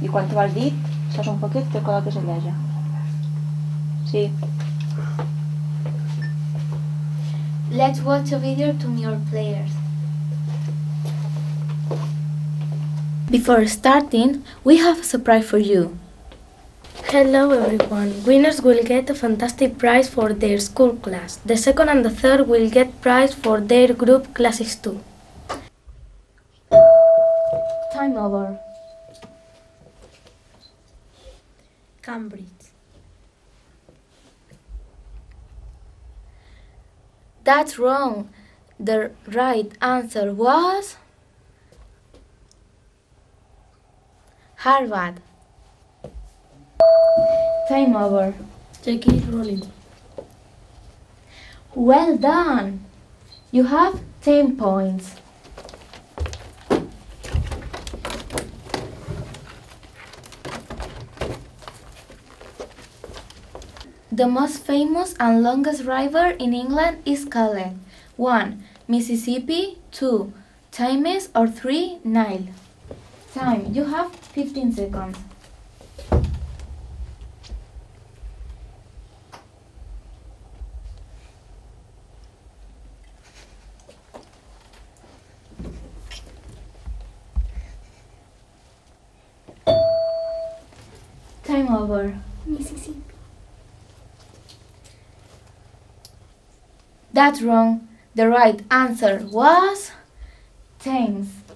I quan tu el dit, saps un poquet, te col·loques a llegir. Sí. Let's watch a video to your players. Before starting, we have a surprise for you. Hello everyone. Winners will get a fantastic prize for their school class. The second and the third will get prize for their group classes too. Time over. Cambridge. That's wrong. The right answer was Harvard. Time over. J.K. Rowling. Well done. You have 10 points. The most famous and longest river in England is called 1. Mississippi, 2. Thames, or 3. Nile. Time. You have 15 seconds. Time over. Mississippi. That's wrong. The right answer was Thames.